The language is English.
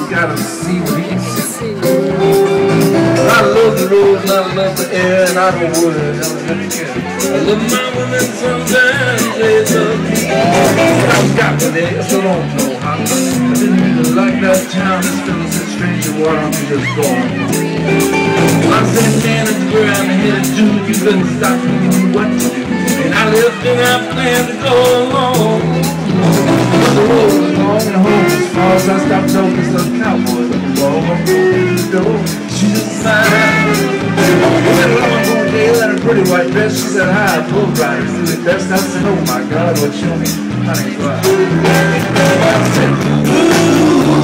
just gotta see what he sees. I love the road and I love the air, and I don't worry, I don't care. I love my women sometimes, they love me. But I've got me there, so don't know how. I didn't really like that town, this fella said, stranger, why don't you just go on? I said, man, it's where I'm headed to, you couldn't stop me, give me what to do. And I left and I planned to go along. But the road was long and home was far, so I stopped talking to some cowboys at the wall. I'm going to the door, she just smiled. We went along going Dale in a pretty white dress. She said, hi, bull riders, do it best. I said, oh my God, what show me? Honey, I said, ooh.